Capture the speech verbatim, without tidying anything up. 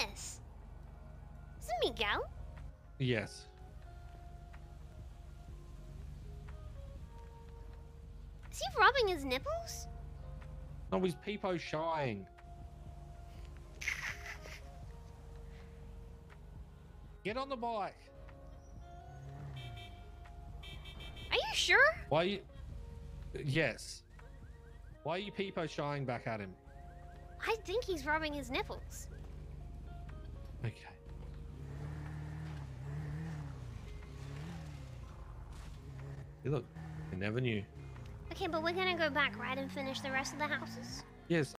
this? Is it Miguel? Yes. Is he rubbing his nipples? No, he's peepo shying. Get on the bike. Are you sure? Why are you... Yes. Why are you peepo shying back at him? I think he's rubbing his nipples. Okay. Hey, look, I never knew. Okay, but we're gonna go back, right, and finish the rest of the houses? Yes,